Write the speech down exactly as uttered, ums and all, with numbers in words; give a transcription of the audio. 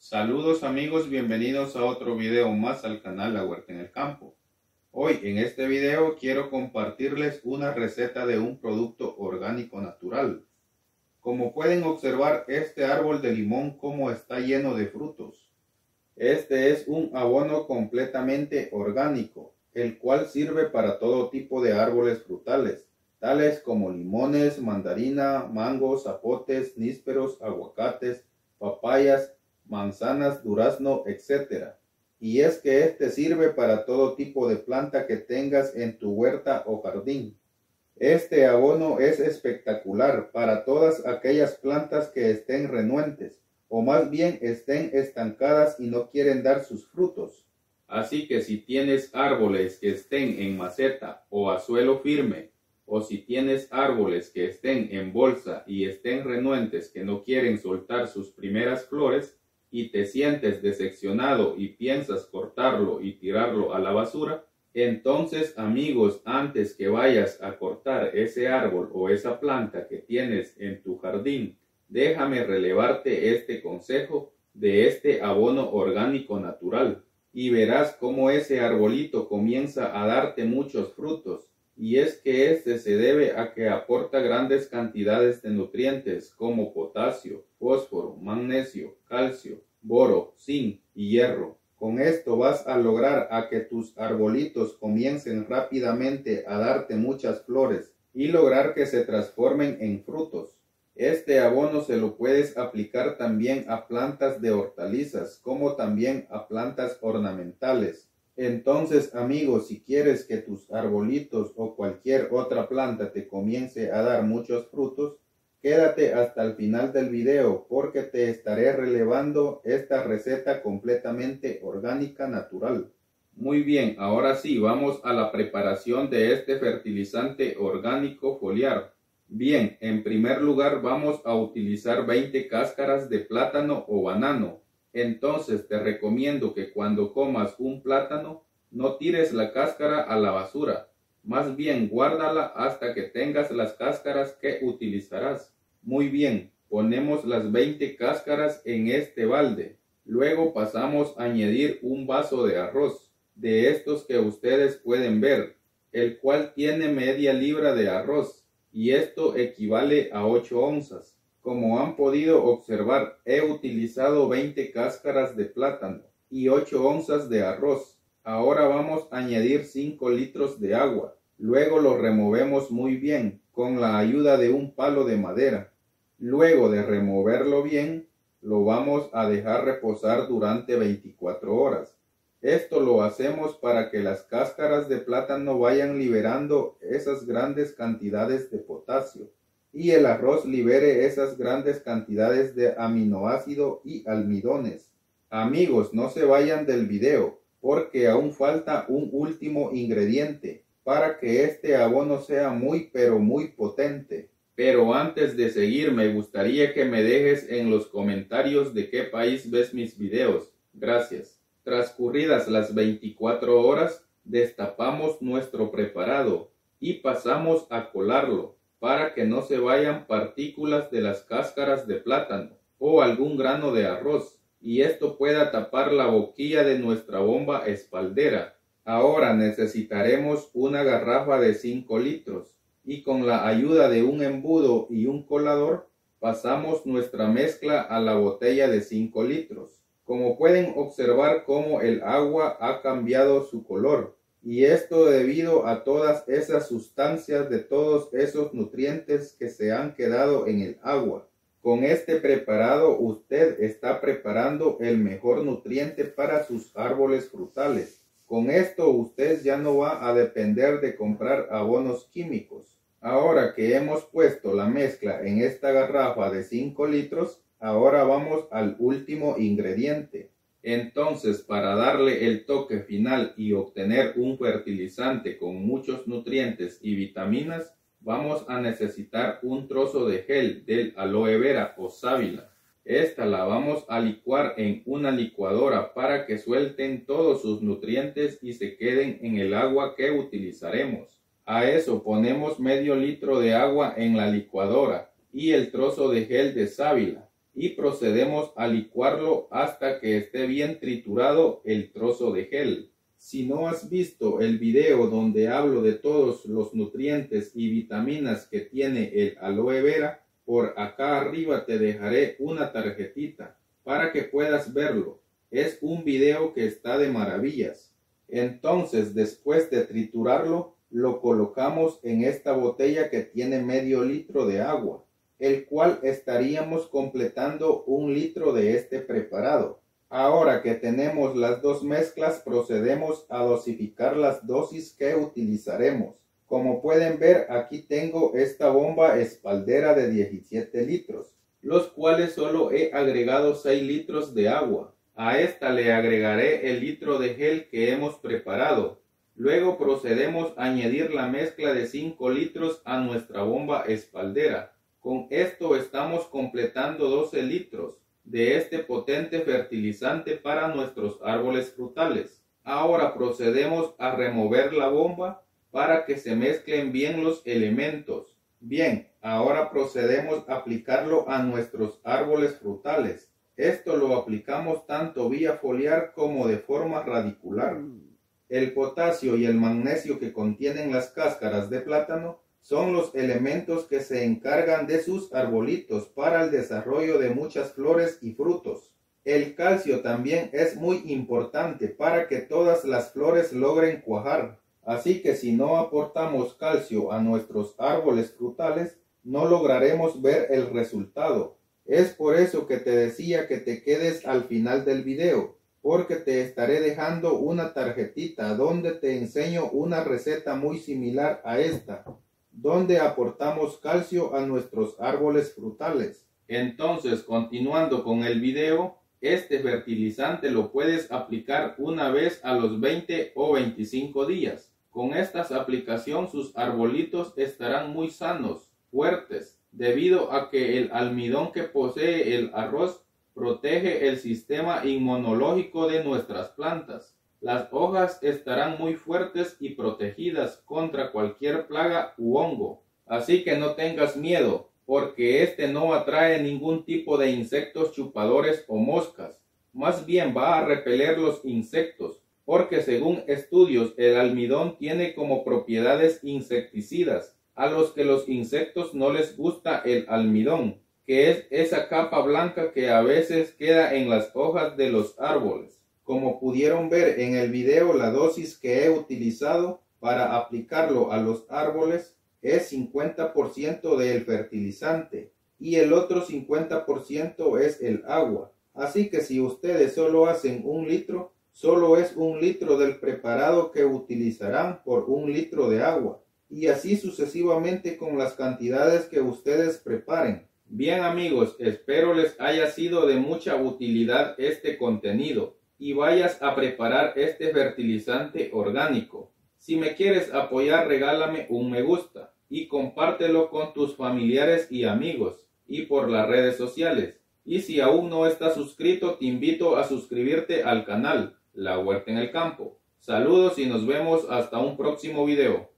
Saludos amigos, bienvenidos a otro video más al canal La Huerta en el Campo. Hoy en este video quiero compartirles una receta de un producto orgánico natural. Como pueden observar, este árbol de limón como está lleno de frutos. Este es un abono completamente orgánico, el cual sirve para todo tipo de árboles frutales, tales como limones, mandarina, mangos, zapotes, nísperos, aguacates, papayas, manzanas, durazno, etcétera. Y es que este sirve para todo tipo de planta que tengas en tu huerta o jardín. Este abono es espectacular para todas aquellas plantas que estén renuentes, o más bien estén estancadas y no quieren dar sus frutos. Así que si tienes árboles que estén en maceta o a suelo firme, o si tienes árboles que estén en bolsa y estén renuentes que no quieren soltar sus primeras flores, y te sientes decepcionado y piensas cortarlo y tirarlo a la basura, entonces amigos, antes que vayas a cortar ese árbol o esa planta que tienes en tu jardín, déjame relevarte este consejo de este abono orgánico natural y verás cómo ese arbolito comienza a darte muchos frutos. Y es que este se debe a que aporta grandes cantidades de nutrientes como potasio, fósforo, magnesio, calcio, boro, zinc y hierro. Con esto vas a lograr a que tus arbolitos comiencen rápidamente a darte muchas flores y lograr que se transformen en frutos. Este abono se lo puedes aplicar también a plantas de hortalizas como también a plantas ornamentales. Entonces amigos, si quieres que tus arbolitos o cualquier otra planta te comience a dar muchos frutos, quédate hasta el final del video porque te estaré relevando esta receta completamente orgánica natural. Muy bien, ahora sí, vamos a la preparación de este fertilizante orgánico foliar. Bien, en primer lugar vamos a utilizar veinte cáscaras de plátano o banano. Entonces te recomiendo que cuando comas un plátano, no tires la cáscara a la basura. Más bien guárdala hasta que tengas las cáscaras que utilizarás. Muy bien, ponemos las veinte cáscaras en este balde. Luego pasamos a añadir un vaso de arroz, de estos que ustedes pueden ver, el cual tiene media libra de arroz, y esto equivale a ocho onzas. Como han podido observar, he utilizado veinte cáscaras de plátano y ocho onzas de arroz. Ahora vamos a añadir cinco litros de agua. Luego lo removemos muy bien con la ayuda de un palo de madera. Luego de removerlo bien, lo vamos a dejar reposar durante veinticuatro horas. Esto lo hacemos para que las cáscaras de plátano vayan liberando esas grandes cantidades de potasio y el arroz libere esas grandes cantidades de aminoácido y almidones. Amigos, no se vayan del video porque aún falta un último ingrediente para que este abono sea muy pero muy potente. Pero antes de seguir me gustaría que me dejes en los comentarios de qué país ves mis videos. Gracias. Transcurridas las veinticuatro horas, destapamos nuestro preparado y pasamos a colarlo para que no se vayan partículas de las cáscaras de plátano o algún grano de arroz y esto pueda tapar la boquilla de nuestra bomba espaldera. Ahora necesitaremos una garrafa de cinco litros y con la ayuda de un embudo y un colador pasamos nuestra mezcla a la botella de cinco litros. Como pueden observar cómo el agua ha cambiado su color. Y esto debido a todas esas sustancias de todos esos nutrientes que se han quedado en el agua. Con este preparado usted está preparando el mejor nutriente para sus árboles frutales. Con esto usted ya no va a depender de comprar abonos químicos. Ahora que hemos puesto la mezcla en esta garrafa de cinco litros, ahora vamos al último ingrediente. Entonces, para darle el toque final y obtener un fertilizante con muchos nutrientes y vitaminas, vamos a necesitar un trozo de gel del aloe vera o sábila. Esta la vamos a licuar en una licuadora para que suelten todos sus nutrientes y se queden en el agua que utilizaremos. A eso ponemos medio litro de agua en la licuadora y el trozo de gel de sábila. y procedemos a licuarlo hasta que esté bien triturado el trozo de gel. Si no has visto el video donde hablo de todos los nutrientes y vitaminas que tiene el aloe vera, por acá arriba te dejaré una tarjetita para que puedas verlo. Es un video que está de maravillas. Entonces, después de triturarlo, lo colocamos en esta botella que tiene medio litro de agua, el cual estaríamos completando un litro de este preparado. Ahora que tenemos las dos mezclas, procedemos a dosificar las dosis que utilizaremos. Como pueden ver, aquí tengo esta bomba espaldera de diecisiete litros, los cuales solo he agregado seis litros de agua. A esta le agregaré el litro de gel que hemos preparado. Luego procedemos a añadir la mezcla de cinco litros a nuestra bomba espaldera. Con esto estamos completando doce litros de este potente fertilizante para nuestros árboles frutales. Ahora procedemos a remover la bomba para que se mezclen bien los elementos. Bien, ahora procedemos a aplicarlo a nuestros árboles frutales. Esto lo aplicamos tanto vía foliar como de forma radicular. El potasio y el magnesio que contienen las cáscaras de plátano son los elementos que se encargan de sus arbolitos para el desarrollo de muchas flores y frutos. El calcio también es muy importante para que todas las flores logren cuajar. Así que si no aportamos calcio a nuestros árboles frutales, no lograremos ver el resultado. Es por eso que te decía que te quedes al final del video, porque te estaré dejando una tarjetita donde te enseño una receta muy similar a esta, donde aportamos calcio a nuestros árboles frutales. Entonces, continuando con el video, este fertilizante lo puedes aplicar una vez a los veinte o veinticinco días. Con esta aplicación sus arbolitos estarán muy sanos, fuertes, debido a que el almidón que posee el arroz protege el sistema inmunológico de nuestras plantas. Las hojas estarán muy fuertes y protegidas contra cualquier plaga u hongo. Así que no tengas miedo, porque este no atrae ningún tipo de insectos chupadores o moscas. Más bien va a repeler los insectos, porque según estudios el almidón tiene como propiedades insecticidas, a los que los insectos no les gusta el almidón, que es esa capa blanca que a veces queda en las hojas de los árboles. Como pudieron ver en el video, la dosis que he utilizado para aplicarlo a los árboles es cincuenta por ciento del fertilizante y el otro cincuenta por ciento es el agua. Así que si ustedes solo hacen un litro, solo es un litro del preparado que utilizarán por un litro de agua. Y así sucesivamente con las cantidades que ustedes preparen. Bien amigos, espero les haya sido de mucha utilidad este contenido y vayas a preparar este fertilizante orgánico. Si me quieres apoyar, regálame un me gusta y compártelo con tus familiares y amigos y por las redes sociales. Y si aún no estás suscrito, te invito a suscribirte al canal La Huerta en el Campo. Saludos y nos vemos hasta un próximo video.